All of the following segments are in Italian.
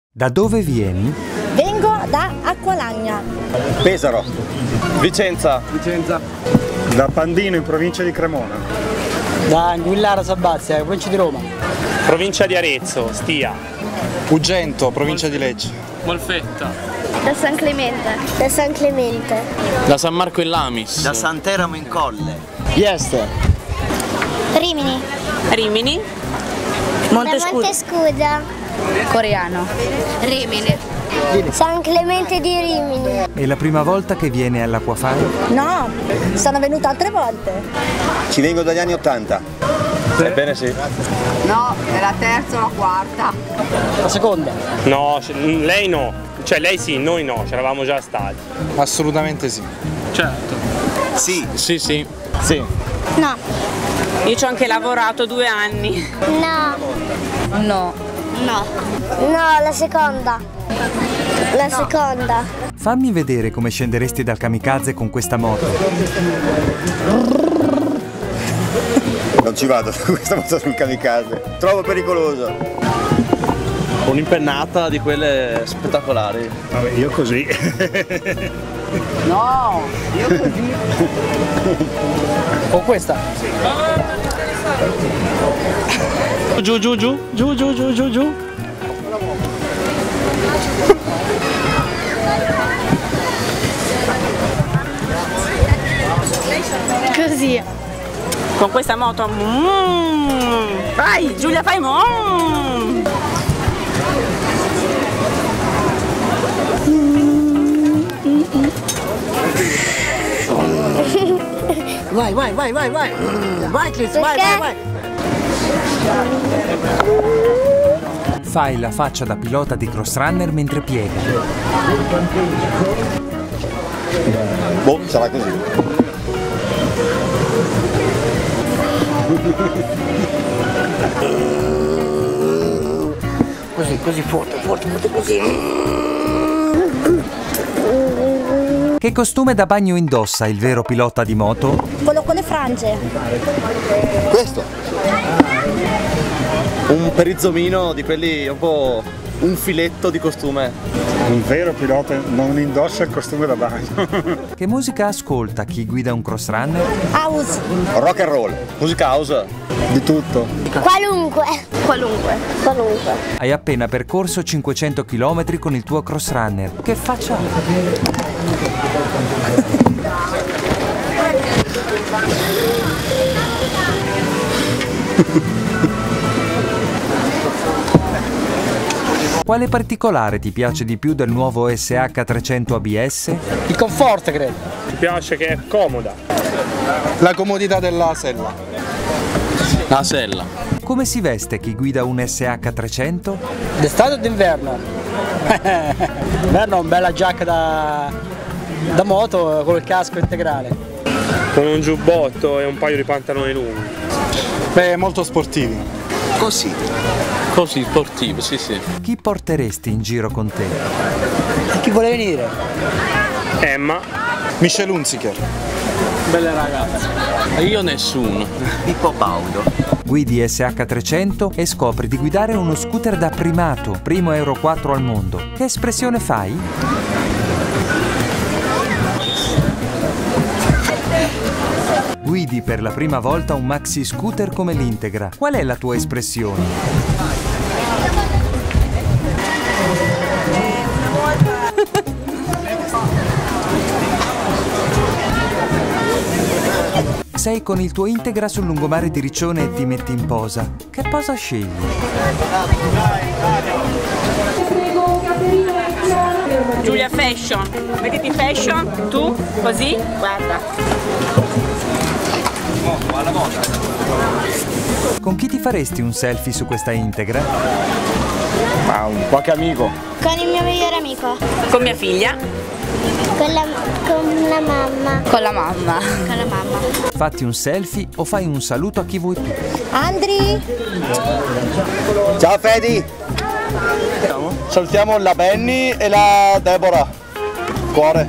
Da dove vieni? Vengo da Acqualagna. Pesaro. Vicenza. Da Pandino in provincia di Cremona. Da Anguillara Sabazia, provincia di Roma. Provincia di Arezzo, Stia. Ugento, provincia di Lecce. Molfetta. Da San Clemente. Da San Clemente. Da San Marco in Lamis. Da Sant'Eramo in Colle. Vieste. Rimini. Rimini. Montescusa. Coreano. Rimini. San Clemente di Rimini. È la prima volta che viene all'Acquafire? No, sono venuta altre volte. Ci vengo dagli anni '80. Ebbene sì. No, è la terza o la quarta. La seconda. No, lei no. Cioè lei sì, noi no, c'eravamo già stati. Assolutamente sì. Certo. Sì. Sì, sì. Sì. No. Io ci ho anche lavorato 2 anni. No. No. No. No, la seconda. La seconda. Fammi vedere come scenderesti dal kamikaze con questa moto. Non ci vado su questa moto sul kamikaze. Trovo pericoloso. Un'impennata di quelle spettacolari. Vabbè, io così. No, io così. Con questa? Giù, giù, giù, giù, giù, giù, giù, giù. Così. Con questa moto. Vai, Giulia, fai Vai. Vai, Chris, vai. Fai la faccia da pilota di crossrunner mentre piega. Boh, sarà così. Così, forte, così. Che costume da bagno indossa il vero pilota di moto? Quello con le frange. Questo. Un perizzomino di quelli un po'. Un filetto di costume. Un vero pilota non indossa il costume da bagno. Che musica ascolta chi guida un crossrunner? House. Rock and roll. Musica house. Di tutto. Qualunque. Hai appena percorso 500 km con il tuo crossrunner. Che faccia hai? Quale particolare ti piace di più del nuovo SH300 ABS? Il comfort, credo. Ci piace che è comoda. La comodità della sella. La sella. Come si veste chi guida un SH300? D'estate o d'inverno? D'inverno una bella giacca da moto con il casco integrale. Con un giubbotto e un paio di pantaloni lunghi. Beh, molto sportivi. Così. Così, sportivo, sì, sì. Chi porteresti in giro con te? E chi vuole venire? Emma. Michel Hunziker. Belle ragazze. Io nessuno. Pippo Baudo. Guidi SH300 e scopri di guidare uno scooter da primato, primo Euro 4 al mondo. Che espressione fai? Guidi per la prima volta un maxi scooter come l'Integra. Qual è la tua espressione? Sei con il tuo Integra sul lungomare di Riccione e ti metti in posa. Che posa scegli? Giulia Fashion. Mettiti fashion, tu, così, guarda. Con chi ti faresti un selfie su questa Integra? Ma qualche amico. Con il mio migliore amico. Con mia figlia. Con la mamma. Con la mamma. Fatti un selfie o fai un saluto a chi vuoi tu. Andri. Ciao Fedi. Salutiamo la Benny e la Deborah. Cuore.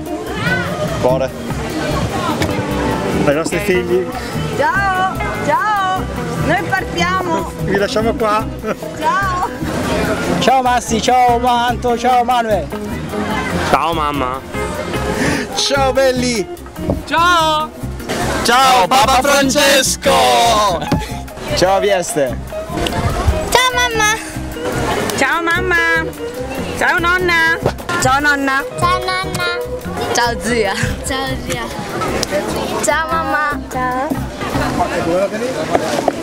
Ai nostri figli. Ciao, noi partiamo. Vi lasciamo qua. Ciao. Ciao Massi, ciao Manto, ciao Manuel. Ciao mamma. Ciao belli. Ciao! Ciao Papa Francesco. Ciao Vieste. Ciao mamma. Ciao mamma! Ciao nonna! Ciao nonna. Ciao nonna. Ciao zia. Ciao zia. Ciao mamma. Ciao.